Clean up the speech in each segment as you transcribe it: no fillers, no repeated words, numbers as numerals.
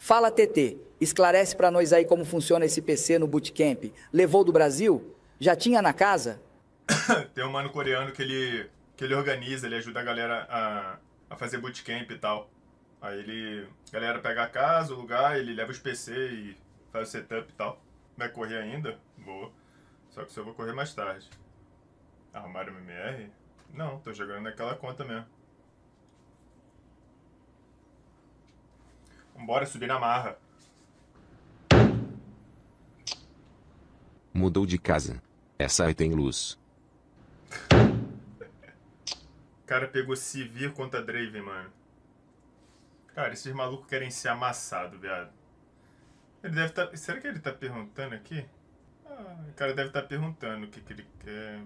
Fala, TT. Esclarece pra nós aí como funciona esse PC no Bootcamp. Levou do Brasil? Já tinha na casa? Tem um mano coreano que ele organiza, ele ajuda a galera a fazer bootcamp e tal. Aí a galera pega a casa, o lugar, ele leva os PC e faz o setup e tal. Vai correr ainda? Vou. Só que só vou correr mais tarde. Arrumaram o MMR? Não, tô jogando naquela conta mesmo. Vambora subir na marra. Mudou de casa. Essa aí tem luz. O cara pegou Sivir contra Draven, mano. Cara, esses malucos querem ser amassados, viado. Ele deve estar... Será que ele tá perguntando aqui? O cara deve estar perguntando o que ele quer.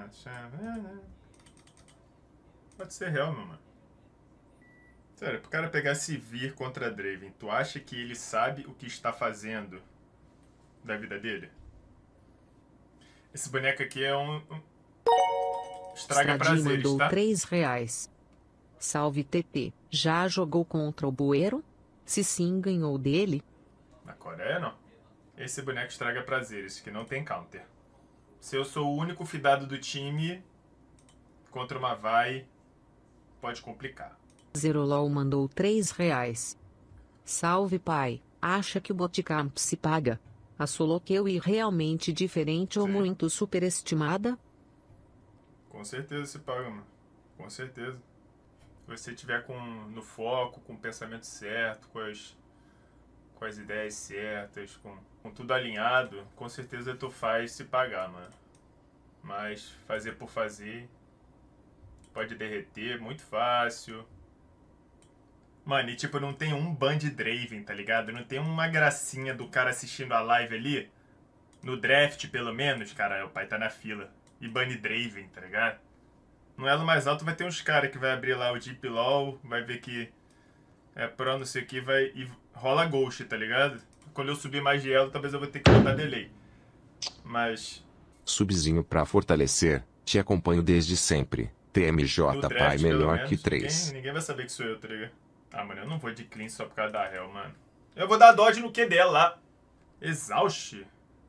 Pode ser real, meu mano. Sério, pro cara pegar Sivir contra Draven, tu acha que ele sabe o que está fazendo da vida dele? Esse boneco aqui é um estraga prazeres, mandou tá? R$3. Salve TT. Já jogou contra o Bueiro? Se sim, ganhou dele? Na Coreia, não. Esse boneco estraga prazeres, que não tem counter. Se eu sou o único fidado do time, contra uma vai, pode complicar. Zerolol mandou R$3. Salve pai. Acha que o Bootcamp se paga? A solo queue realmente diferente ou Sim. muito superestimada? Com certeza se paga, mano. Com certeza. Se você tiver no foco, com o pensamento certo, com as ideias certas, com tudo alinhado, com certeza tu faz se pagar, mano. Mas fazer por fazer pode derreter, muito fácil. Mano, e tipo, não tem um ban de Draven, tá ligado? Não tem uma gracinha do cara assistindo a live ali. No draft, pelo menos, cara, o pai tá na fila. E bane Draven, tá ligado? No elo mais alto vai ter uns caras que vai abrir lá o Deep LoL, vai ver que é pro não sei o que, e rola Ghost, tá ligado? Quando eu subir mais de elo, talvez eu vou ter que botar delay. Mas... Subzinho pra fortalecer, te acompanho desde sempre. TMJ no pai draft, melhor menos, que 3. ninguém vai saber que sou eu, tá ligado? Ah, mano, eu não vou de clean só por causa da Hell, mano. Eu vou dar dodge no Q dela lá. Exauste.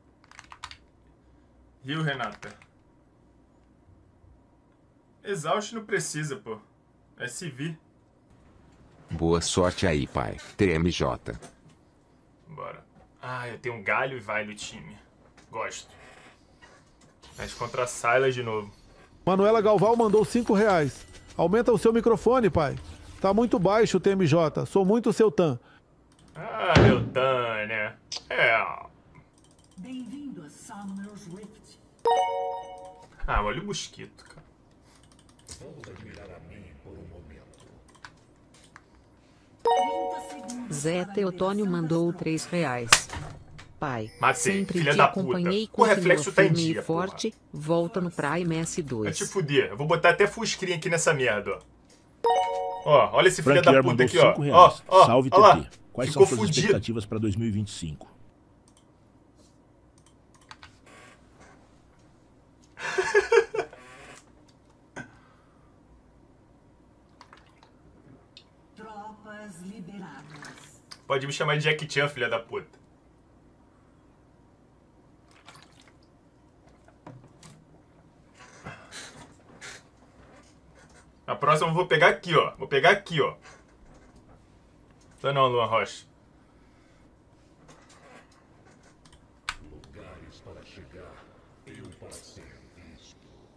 Rio, Renata. Exauste não precisa, pô. É CV. Boa sorte aí, pai. TMJ. Bora. Ah, eu tenho um galho e vai no time. Gosto. Mas contra a Sylas de novo. Manuela Galval mandou R$5. Aumenta o seu microfone, pai. Tá muito baixo o TMJ. Sou muito seu tan. Ah, meu tan, né? É. Bem-vindo a Summoner's Rift. Ah, olha o mosquito, cara. Vamos admirar a mim por um momento. Zé Teotônio mandou R$3. Pai, Matei, sempre filha te da acompanhei puta. O com reflexo tá em firme e dia, forte. porra. Volta no Prime Vai S2. te fuder. Eu vou botar até full screen aqui nessa merda, ó. Olha esse filho da puta aqui, ó. Ó, Salve, ó lá. TT. Quais Ficou são suas fudido. expectativas para 2025? Tropas liberadas. Pode me chamar de Jack Chan, filha da puta. A próxima eu vou pegar aqui, ó. Vou pegar aqui, ó. Tá não, Luan Rocha. Lugares para chegar. Eu para ser visto.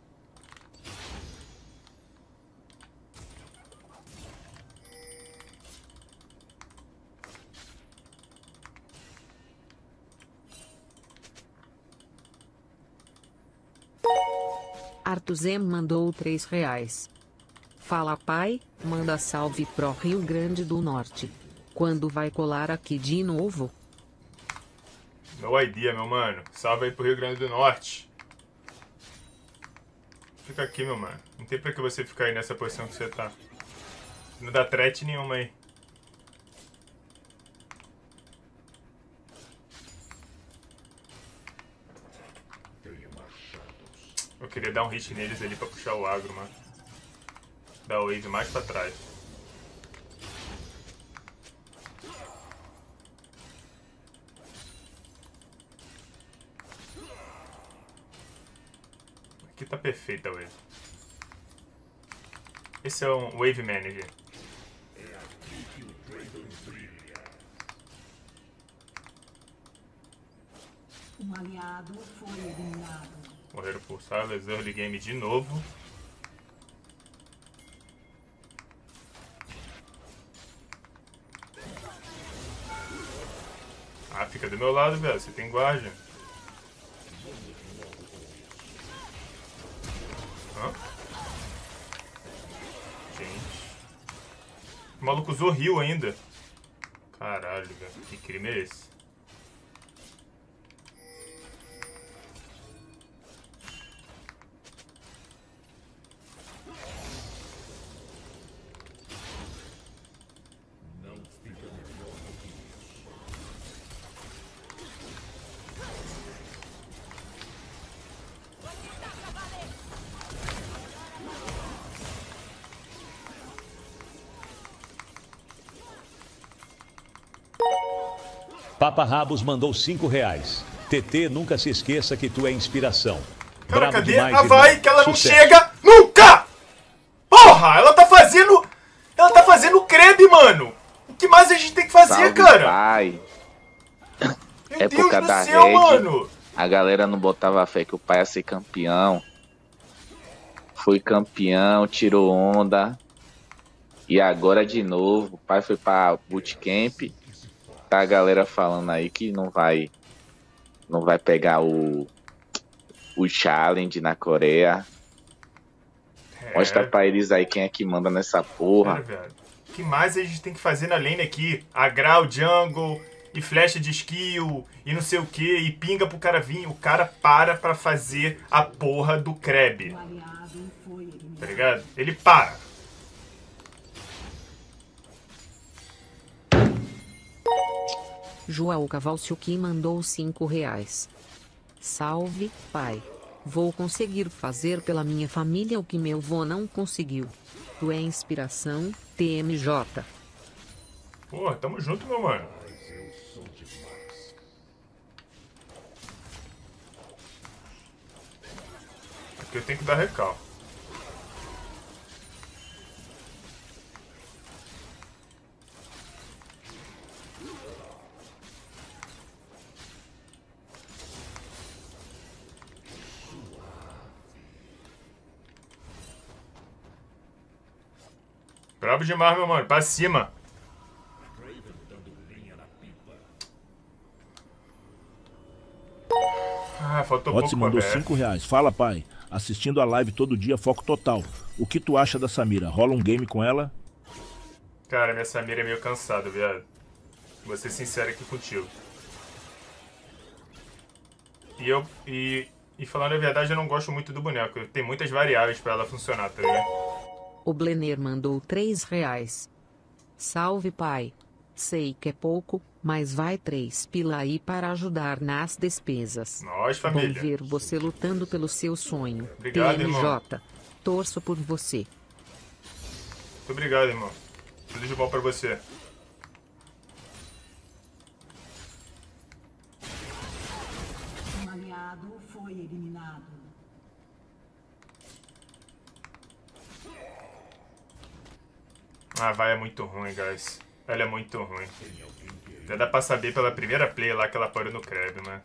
Artuzem mandou R$3. Fala pai, manda salve pro Rio Grande do Norte. Quando vai colar aqui de novo? No idea, meu mano. Salve aí pro Rio Grande do Norte. Fica aqui, meu mano. Não tem pra que você ficar aí nessa posição que você tá. Não dá threat nenhuma aí. Eu queria dar um hit neles ali pra puxar o agro, mano. Dar o wave mais pra trás. Aqui tá perfeita a Wave. Esse é um Wave Manager. Um aliado foi eliminado. Morreram por Silas, early game de novo. Ah, fica do meu lado, velho. Você tem guarda. Hã? Gente. O maluco usou heal ainda. Caralho, velho. Que crime é esse? Papa Rabos mandou R$5. TT, nunca se esqueça que tu é inspiração. Cara, Brabo cadê demais, a Vai irmão. que ela não Sucesso. chega nunca? Porra, ela tá fazendo... Ela tá fazendo creme, mano. O que mais a gente tem que fazer, Salve, cara? pai. Meu Época Deus da do céu, Red, mano. a galera não botava fé que o pai ia ser campeão. Foi campeão, tirou onda. E agora de novo, o pai foi pra bootcamp. Tá a galera falando aí que não vai pegar o challenge na Coreia. Mostra pra eles aí quem é que manda nessa porra. Velho. O que mais a gente tem que fazer na lane aqui? Agrar o jungle, e flecha de skill, e não sei o que, e pinga pro cara vir. O cara para pra fazer a porra do Kreb. Tá ligado? Ele para. João Cavalciuqui mandou R$5. Salve, pai. Vou conseguir fazer pela minha família o que meu vô não conseguiu. Tu é inspiração, TMJ. Porra, tamo junto, meu mano. Aqui eu tenho que dar recal. Brabo demais, meu mano. Pra cima. Ah, faltou pouco Otzi mandou pra BF. R$5. Fala, pai. Assistindo a live todo dia, foco total. O que tu acha da Samira? Rola um game com ela? Cara, minha Samira é meio cansada, viado. Vou ser sincero aqui contigo. E falando a verdade, eu não gosto muito do boneco. Tem muitas variáveis pra ela funcionar, tá ligado? O Blenner mandou R$3. Salve, pai. Sei que é pouco, mas vai 3 pila aí para ajudar nas despesas. Nós, família. Bom ver você lutando pelo seu sonho. Obrigado, irmão. TMJ. Torço por você. Muito obrigado, irmão. Tudo de bom pra você. Um aliado foi eliminado. Ah, vai é muito ruim, guys. Ela é muito ruim. Já dá pra saber pela primeira play lá que ela parou no Kreb, mano.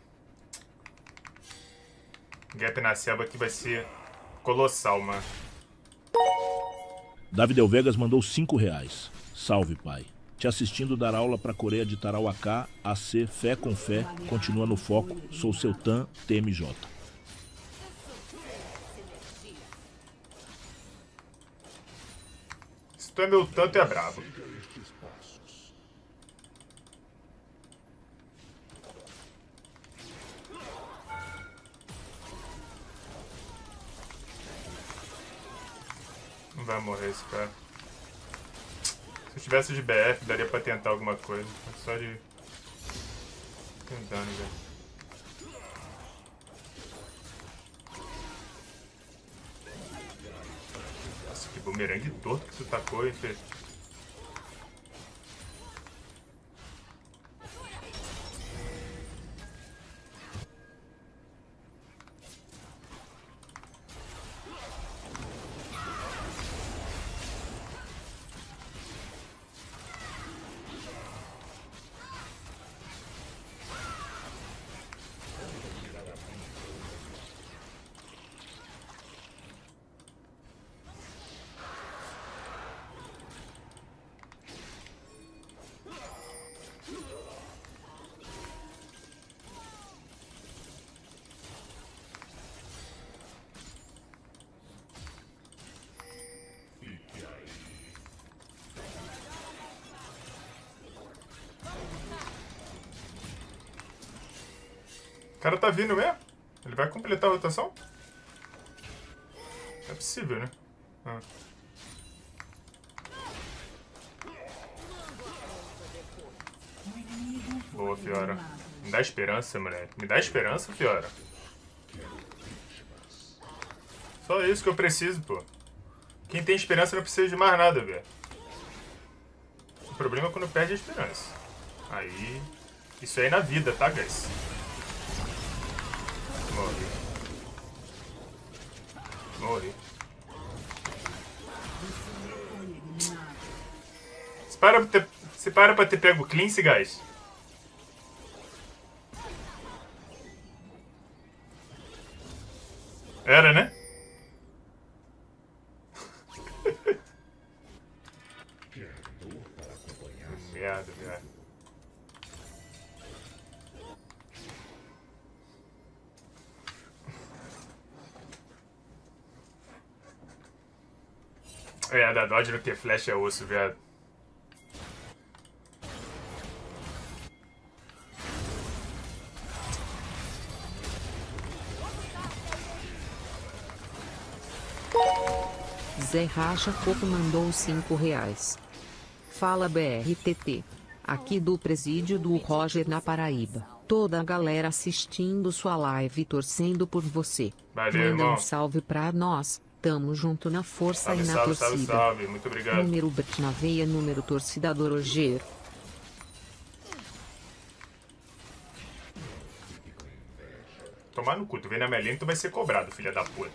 Gap na selva aqui vai ser colossal, mano. Davi Del Vegas mandou R$5. Salve, pai. Te assistindo dar aula pra Coreia de Tarauacá, AC, fé com fé, continua no foco, sou seu TAM, TMJ. Se tu é meu tanto, é brabo. Não vai morrer esse cara. Se eu tivesse de BF, daria pra tentar alguma coisa. Só de... Tem dano, velho. Nossa, que bumerangue torto que tu tacou, hein, Fê? cara tá vindo mesmo? Ele vai completar a rotação? É possível, né? Ah. Boa, Fiora. Me dá esperança, moleque. Me dá esperança, Fiora. Só isso que eu preciso, pô. Quem tem esperança não precisa de mais nada, velho. O problema é quando perde a esperança. Aí... Isso aí é na vida, tá, guys? Morri. Morri. Você para pra ter pego o cleanse, guys? Era, né? Merda, velho. É, a da Dodge não ter flash é osso, viado. Zé Racha Coco mandou 5 reais. Fala BRTT. Aqui do presídio do Roger na Paraíba. Toda a galera assistindo sua live e torcendo por você. Valeu, Manda irmão. um salve pra nós. Tamo junto na força Salve, e na salve, torcida. salve, salve. Muito obrigado. Número Bet na veia, número torcedor Roger. Tomar no cu, tu vem na minha linha, tu vai ser cobrado, filha da puta.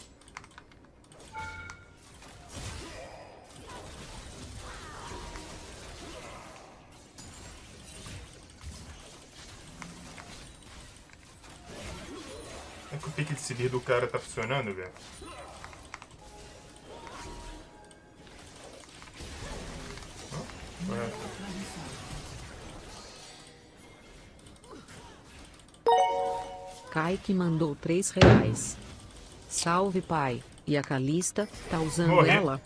É que o pique de seguir do cara tá funcionando, velho. Kaique mandou 3 reais. Salve pai. E a Calista, tá usando Morri. ela?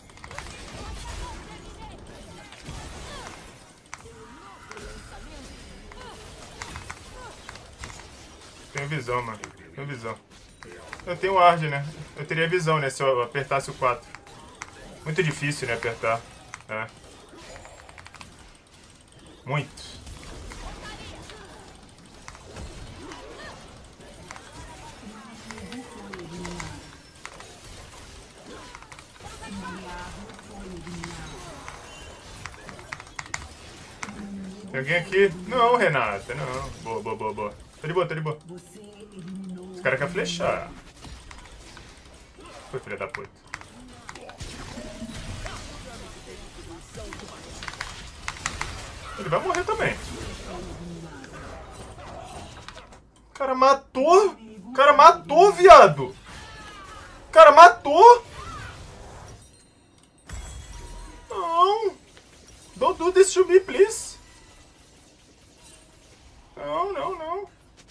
Tenho visão, mano. Tenho visão. Eu tenho Ward, né? Eu teria visão, né? Se eu apertasse o 4. Muito difícil, né? Apertar. É. Muito. Tem alguém aqui? Não, Renata, não. Boa, boa, boa, boa. Tá de boa, tá de boa. Esse cara quer flechar. Foi, filha da puta. Ele vai morrer também. O cara matou? O cara matou, viado. O cara matou? Não. Don't do this to me, please. Não, não, não.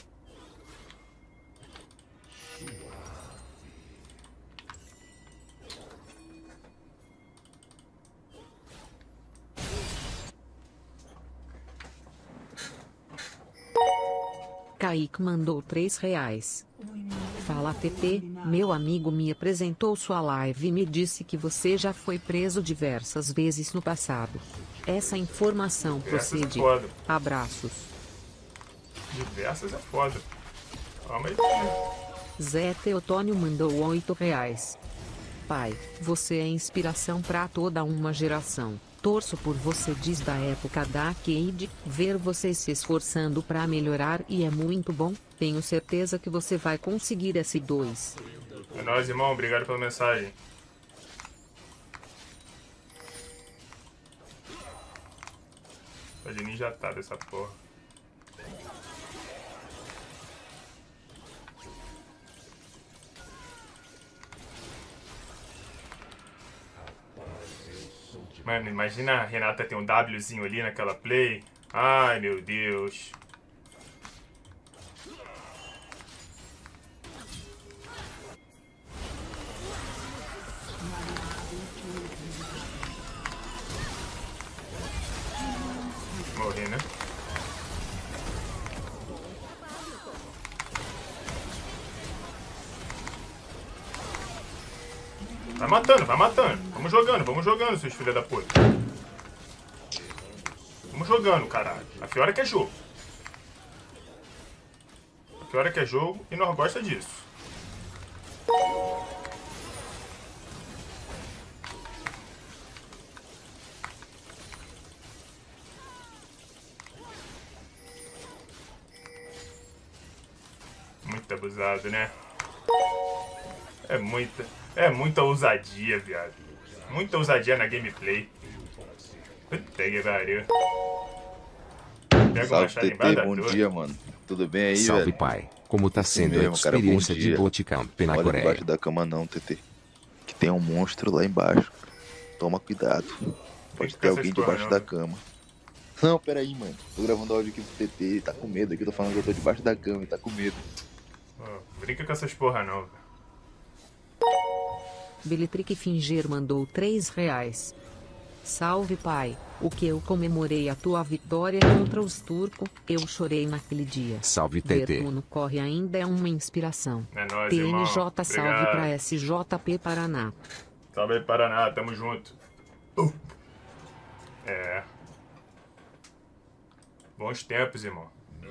Kaique mandou 3 reais. Fala TT, meu amigo me apresentou sua live e me disse que você já foi preso diversas vezes no passado. Essa informação procede. Abraços. Diversas é foda. Calma aí. Zé Teotônio mandou 8 reais. Pai, você é inspiração pra toda uma geração. Torço por você desde a época da arcade, ver você se esforçando pra melhorar e é muito bom. Tenho certeza que você vai conseguir S2. É nóis, irmão. Obrigado pela mensagem. Tá de ninjatado essa porra. Mano, imagina a Renata ter um Wzinho ali naquela play. Ai, meu Deus. Morri, né? Vai matando, vai matando. Vamos jogando, seus filhos da puta. Vamos jogando, caralho. A Fiora quer jogo. A Fiora quer jogo e nós gosta disso. Muito abusado, né? É muita ousadia, viado. Muita ousadia na gameplay. Puta que pariu. Pega o machado embaixo da bom torre. dia, mano. Tudo bem aí, Salve, velho? pai. Como tá sendo a mesmo, cara, bom experiência de dia. Bootcamp na Olha Coreia? debaixo da cama não, TT. Que tem um monstro lá embaixo. Toma cuidado. Pode ter alguém debaixo da cama. Não, pera aí, mano. Tô gravando áudio aqui pro TT, ele tá com medo aqui. Eu tô falando que eu tô debaixo da cama, ele tá com medo. Brinca com essas porra não, velho. Belitrick Fingir mandou R$3. Salve, pai. O que eu comemorei a tua vitória contra os turcos, eu chorei naquele dia. Salve, TT. Vertuno corre ainda é uma inspiração. É nóis, TMJ, irmão. salve Obrigado. pra SJP Paraná. Salve aí, Paraná, tamo junto. É. Bons tempos, irmão.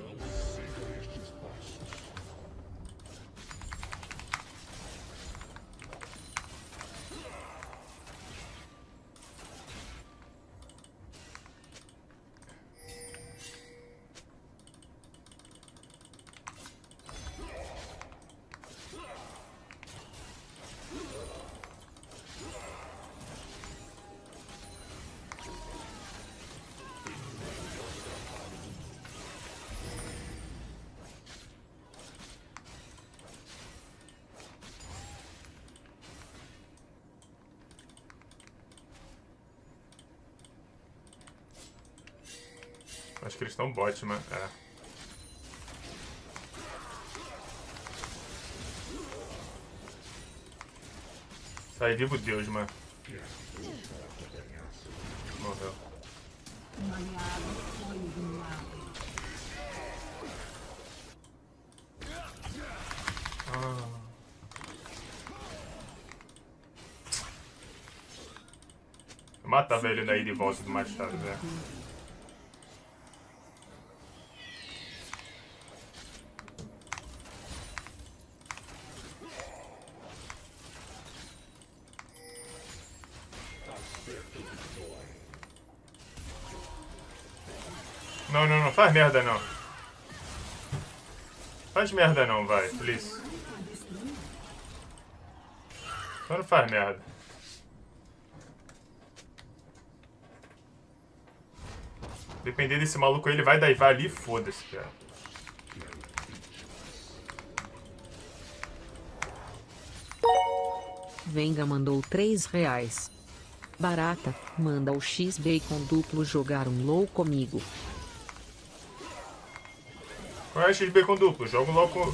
Acho que eles estão bot, mano. É. Sai vivo Deus, mano. Morreu. Um aliado foi eliminado. Matava ele na ida e volta do machado, velho. Não, não, não faz merda não. Faz merda não, vai, please. Só não faz merda. Depender desse maluco aí, ele vai daivar ali e foda-se, cara. Venga mandou R$3. Barata, manda o X-Bacon duplo jogar um low comigo. Qual é XB com duplo? Jogo logo com...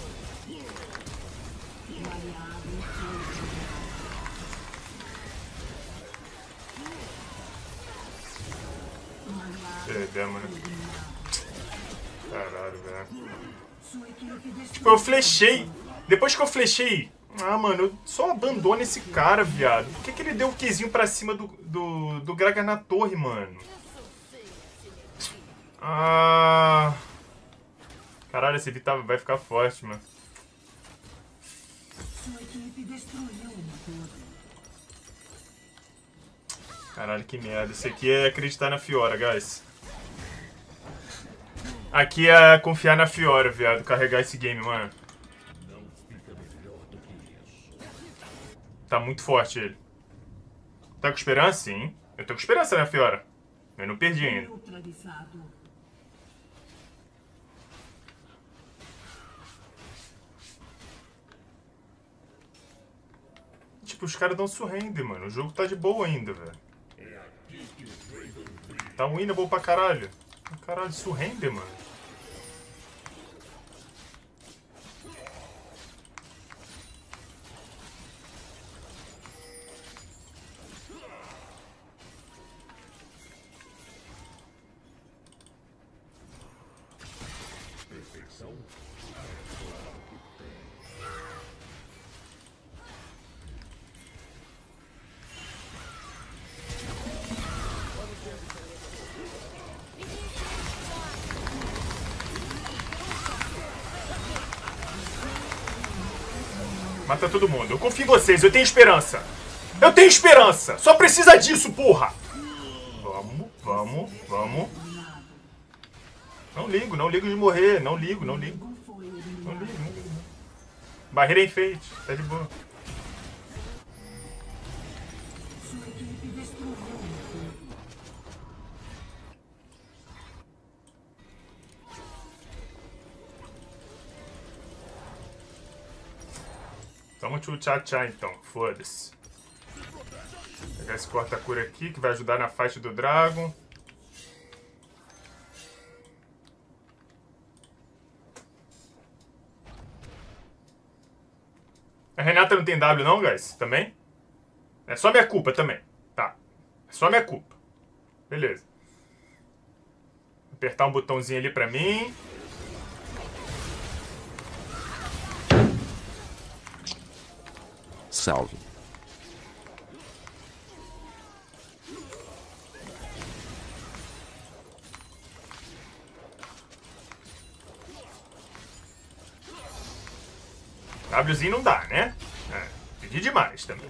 Perdemos, né? Caralho, velho. Tipo, eu flechei. Depois que eu flechei... Ah, mano, eu só abandono esse cara, viado. Por que ele deu o Qzinho pra cima do Gragas na torre, mano? Ah... Caralho, esse Vita vai ficar forte, mano. Sua equipe destruiu uma torre. Caralho, que merda. Isso aqui é acreditar na Fiora, guys. Aqui é confiar na Fiora, viado. Carregar esse game, mano. Tá muito forte ele. Tá com esperança? Sim. Eu tô com esperança na Fiora. Eu não perdi ainda. Neutralizado. Tipo, os caras dão surrender, mano. O jogo tá de boa ainda, velho. Tá winnable pra caralho. Caralho, surrender, mano. Mata todo mundo. Eu confio em vocês, eu tenho esperança. Eu tenho esperança. Só precisa disso, porra. Vamos, vamos, vamos. Não ligo de morrer. Não ligo. Não ligo. Barreira é enfeite, tá de boa. Vamos tchau então, foda-se. Pegar esse corta-cura aqui que vai ajudar na faixa do Dragon. A Renata não tem W não, guys? Também? É só minha culpa também. Tá. É só minha culpa. Beleza. Apertar um botãozinho ali pra mim. Salve. Wzinho não dá, né? É, pedi demais também.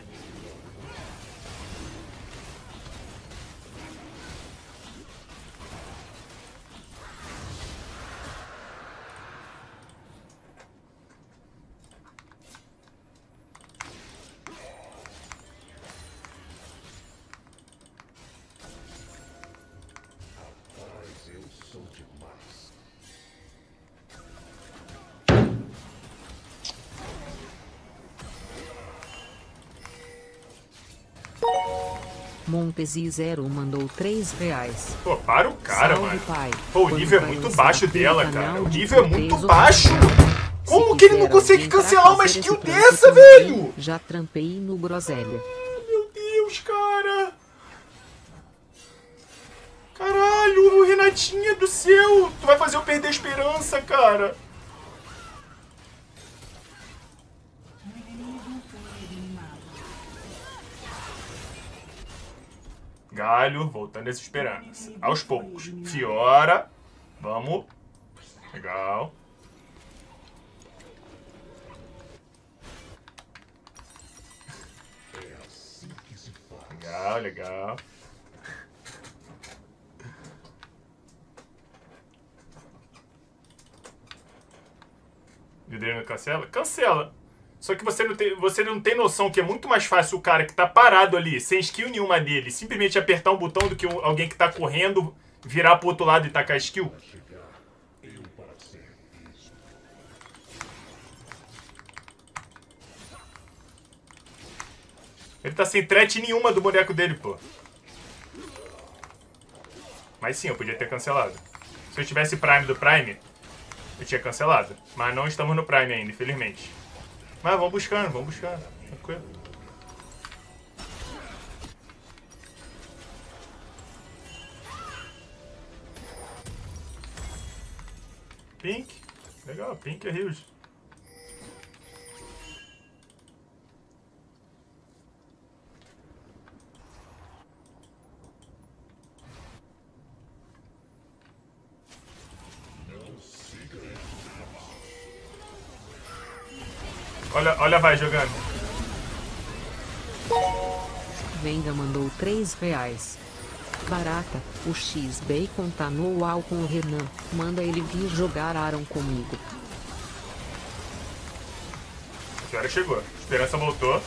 Montesi0 mandou 3 reais. Pô, para o cara, Salve, mano. pai. Pô, o Quando nível é vai muito lançar baixo aquele dela, canal cara. O de nível é muito surpresa, baixo. Como Se que ele não quiser consegue alguém pra cancelar uma fazer skill esse trampo dessa, também, velho? Já trampei no Groselha. Meu Deus, cara. Caralho, Renatinha do céu. Tu vai fazer eu perder a esperança, cara. Galho, voltando essa esperança. Aos poucos. Fiora. Vamos. Legal. Legal, legal. Vidreiro cancela? Cancela. Só que você não tem noção que é muito mais fácil o cara que tá parado ali, sem skill nenhuma dele, simplesmente apertar um botão do que alguém que tá correndo, virar pro outro lado e tacar skill. Ele tá sem threat nenhuma do boneco dele, pô. Mas sim, eu podia ter cancelado. Se eu tivesse Prime do Prime, eu tinha cancelado. Mas não estamos no Prime ainda, infelizmente. Mas vamos buscando, tranquilo. Pink. Legal, Pink é huge. Olha, vai jogando. Venga mandou 3 reais. Barata, o X-Bacon tá no UAU com o Renan. Manda ele vir jogar Aron comigo. A senhora chegou. Esperança voltou.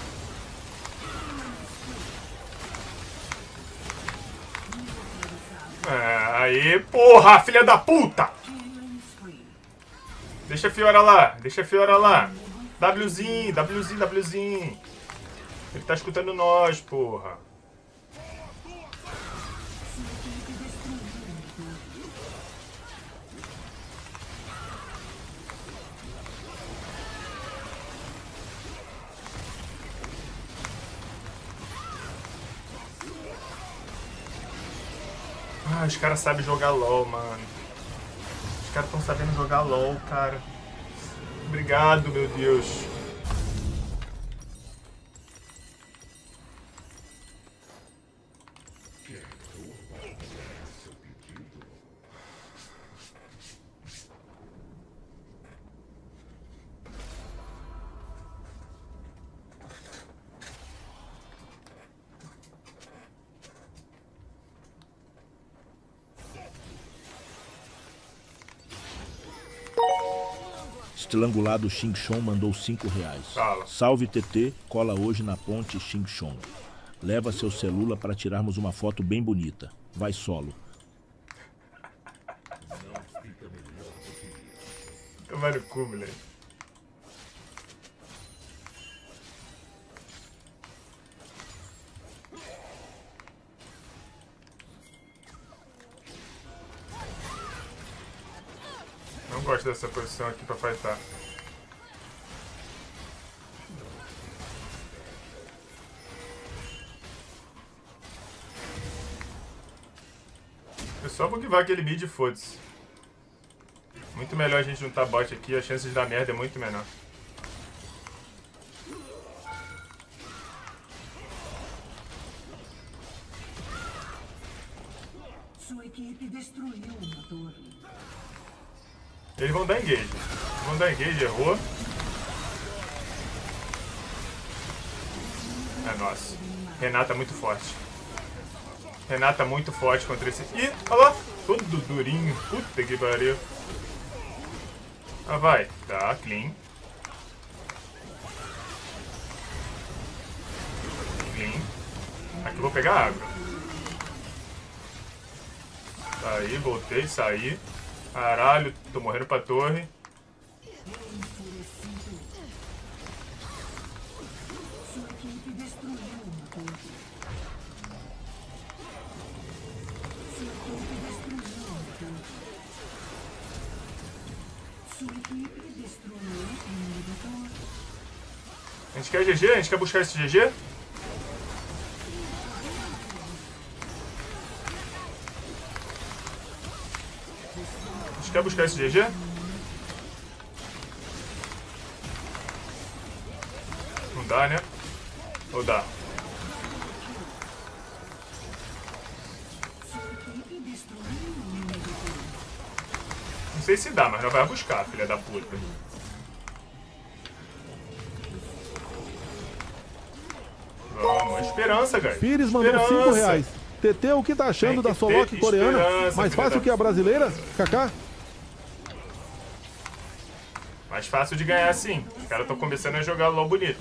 Aí, porra, filha da puta! Deixa a Fiora lá. Wzinho. Ele tá escutando nós, porra. Ah, os caras sabem jogar LOL, mano. Os caras estão sabendo jogar LOL, cara. Obrigado, meu Deus. Estrangulado Xing Chong mandou 5 reais. Fala. Salve TT, cola hoje na ponte Xing Chong. Leva seu celular para tirarmos uma foto bem bonita. Vai solo. Tomar no cu, moleque. Não gosto dessa posição aqui pra fightar. Eu só vou guivar aquele mid e foda-se. Muito melhor a gente juntar bot aqui, a chance de dar merda é muito menor. Sua equipe destruiu uma torre. Eles vão dar engage. Errou. É nossa. Renata muito forte. Renata muito forte contra esse... Ih, olha lá. Todo durinho. Puta que pariu. Ah, vai. Tá, clean. Clean. Aqui eu vou pegar água. Saí, voltei, saí. Caralho, tô morrendo pra torre. Sua equipe destruiu uma torre. Sua equipe destruiu uma torre. Sua equipe destruiu um inibidor. A gente quer GG? A gente quer buscar esse GG? A gente quer buscar esse GG? Não dá, né? Ou dá? Não sei se dá, mas não vai buscar, filha da puta. Vamos, esperança, guys. Pires mandou 5 reais. TT, o que tá achando da Solok coreana? Mais fácil que a brasileira? Kaká? Mais fácil de ganhar sim. Os caras estão começando a jogar LOL bonito.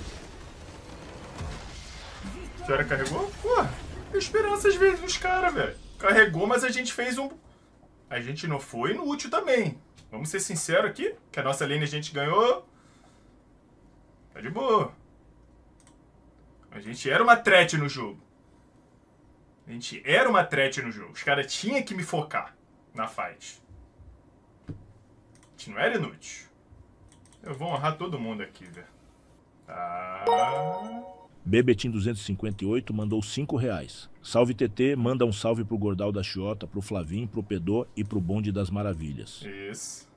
A senhora carregou? Porra, esperança às vezes dos caras, velho. Carregou, mas a gente fez um... A gente não foi no útil também. Vamos ser sinceros aqui, que a nossa lane a gente ganhou. Tá de boa. A gente era uma threat no jogo. A gente era uma threat no jogo. Os caras tinham que me focar na fight. A gente não era inútil. Eu vou honrar todo mundo aqui, velho. Tá... Bebetim 258 mandou 5 reais. Salve TT, manda um salve pro Gordal da Chiota, pro Flavinho, pro Pedô e pro Bonde das Maravilhas. Isso.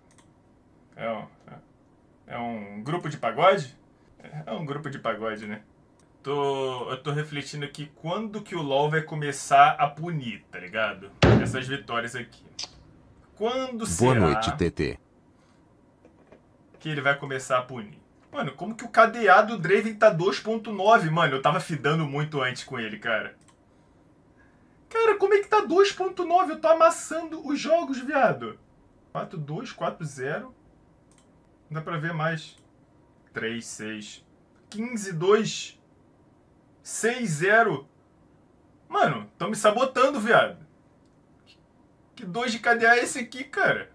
É um grupo de pagode? É um grupo de pagode, né? Eu tô refletindo aqui quando que o LoL vai começar a punir, tá ligado? Essas vitórias aqui. Quando será... Boa noite, TT. Que ele vai começar a punir? Mano, como que o KDA do Draven tá 2.9? Mano, eu tava fidando muito antes com ele, cara. Cara, como é que tá 2.9? Eu tô amassando os jogos, viado. 4-2, 4-0. Não dá pra ver mais. 3-6. 15-2. 6-0. Mano, tão me sabotando, viado. Que 2 de KDA é esse aqui, cara?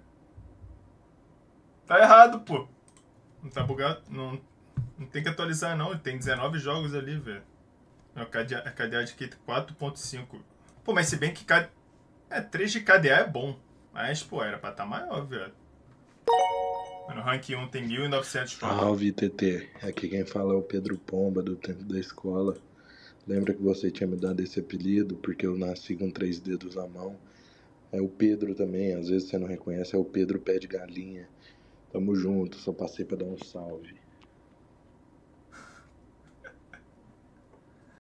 Tá errado, pô. Não tá bugado. Não tem que atualizar, não. Tem 19 jogos ali, velho. A KDA de aqui 4.5. Pô, mas se bem que 3 de KDA é bom. Mas, pô, era pra estar maior, velho. Mano, rank 1 tem 1.900 pontos. Salve, TT. Aqui quem fala é o Pedro Pomba, do tempo da escola. Lembra que você tinha me dado esse apelido porque eu nasci com 3 dedos na mão? É o Pedro também, às vezes você não reconhece, é o Pedro Pé de Galinha. Tamo junto, só passei pra dar um salve.